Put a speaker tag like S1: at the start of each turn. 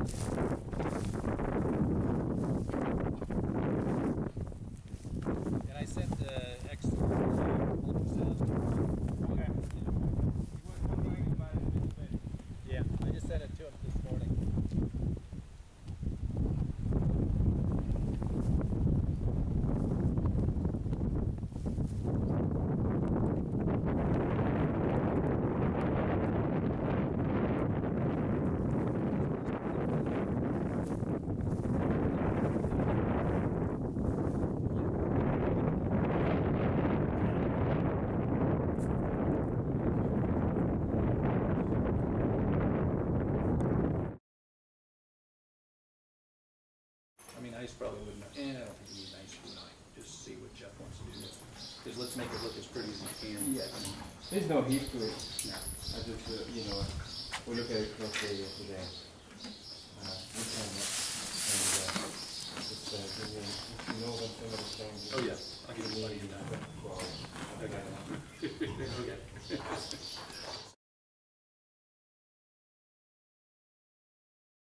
S1: And I sent the extra ultrasound.
S2: Okay.
S1: Yeah, I just sent it to him this morning. I mean, ice probably wouldn't. I don't think you need ice tonight. Just see what Jeff wants to do. Because let's make it look as pretty as we can.
S2: Yeah. There's no heat to it.
S1: No.
S2: I just, you know, we look at it closely yesterday. We can, and just you know when somebody's saying.
S1: Oh yeah, I'll give you money for that.
S2: Well,
S1: Okay. Okay.